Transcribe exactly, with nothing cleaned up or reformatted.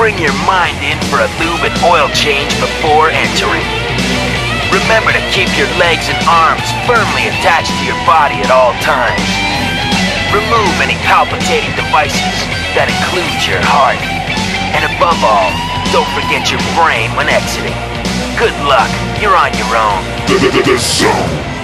Bring your mind in for a lube and oil change before entering. Remember to keep your legs and arms firmly attached to your body at all times. Remove any palpitating devices that includes your heart. And above all, don't forget your brain when exiting. Good luck, you're on your own. The, the, the, the zone.